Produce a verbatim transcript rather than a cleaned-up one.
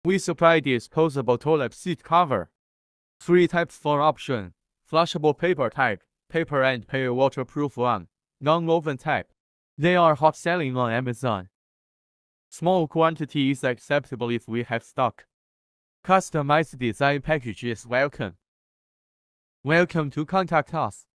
We supply disposable toilet seat cover. Three types for option: flushable paper type, paper and pail waterproof one, non-woven type. They are hot selling on Amazon. Small quantity is acceptable if we have stock. Customized design package is welcome. Welcome to contact us.